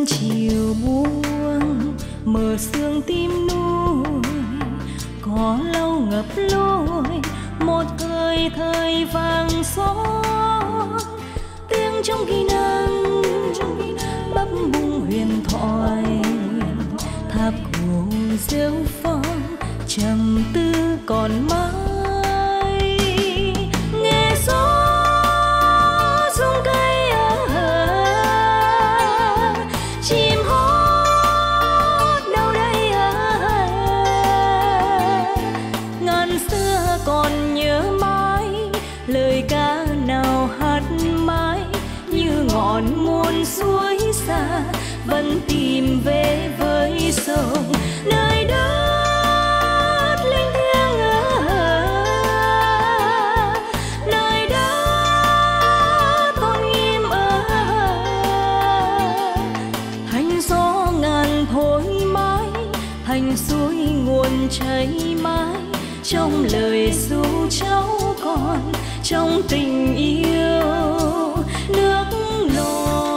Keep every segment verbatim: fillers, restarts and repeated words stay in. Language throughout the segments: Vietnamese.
chiều buông mờ sương tim nuôi, có lâu ngập lối một thời thời vàng son. Tiếng trong kỳ nắng bấp bung huyền thoại, tháp cổ rêu phong trầm tư còn mãi. Nghe gió rung cây à, chim hót đâu đây à. Ngàn xưa còn nhớ mãi lời ca nào hát mãi, như ngọn muôn suối xa vẫn tìm về với sông. Nơi đất linh thiêng à, nơi đất tôn nghiêm à. Thành gió ngàn thổi mãi, thành suối nguồn chảy mãi, trong lời ru cháu con, trong tình yêu nước non.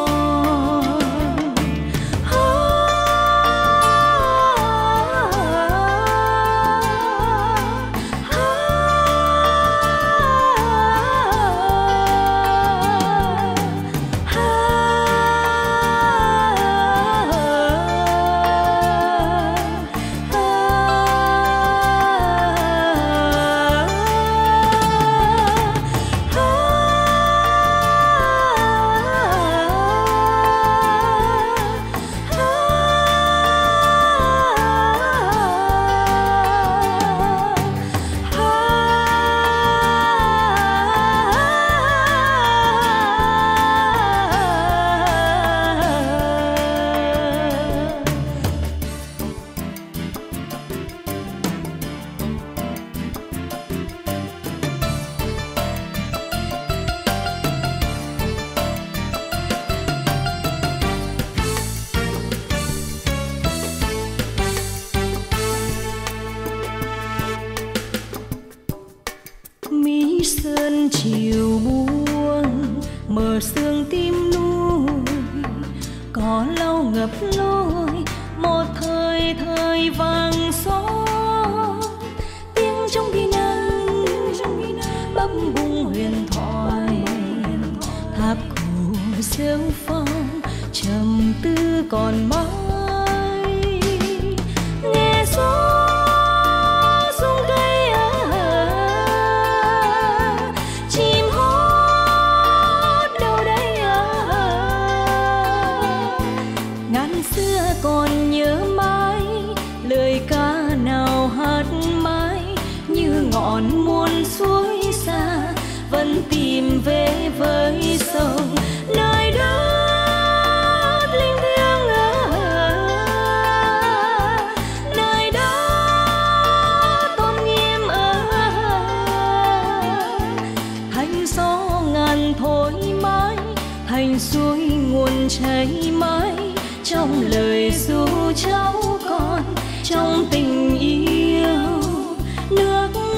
Mỹ sơn chiều buông mờ sương tim nuôi, có lâu ngập lối một thời thời vàng son. Tiếng trong kỳ nắng bấp bung huyền thoại, tháp cổ rêu phong trầm tư còn mãi. Nghe gió rung cây à, chim hót đâu đây à. Ngàn xưa còn nhớ mãi lời ca nào hát mãi, như ngọn muôn suối xa vẫn tìm về với sông. Nơi đất linh thiêng à, nơi đất tôn nghiêm à. Thành gió ngàn thổi mãi, thành suối nguồn chảy mãi, trong lời ru cháu con, trong tình yêu nước